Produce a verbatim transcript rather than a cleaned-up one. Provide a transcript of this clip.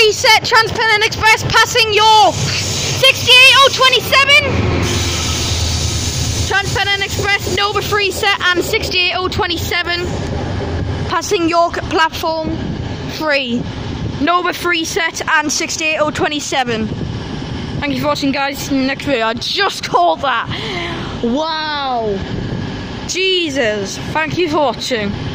free set, Transpennine Express passing York. sixty-eight oh twenty-seven. Transpennine Express, Nova free set and sixty-eight oh twenty-seven. Passing York at platform three. Nova free set and sixty-eight oh twenty-seven. Thank you for watching, guys. Next video. I just called that. Wow. Jesus. Thank you for watching.